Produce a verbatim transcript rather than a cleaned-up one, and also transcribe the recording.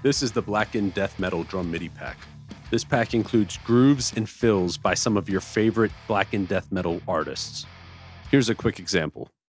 This is the Blackened Death Metal Drum MIDI pack. This pack includes grooves and fills by some of your favorite Blackened Death Metal artists. Here's a quick example.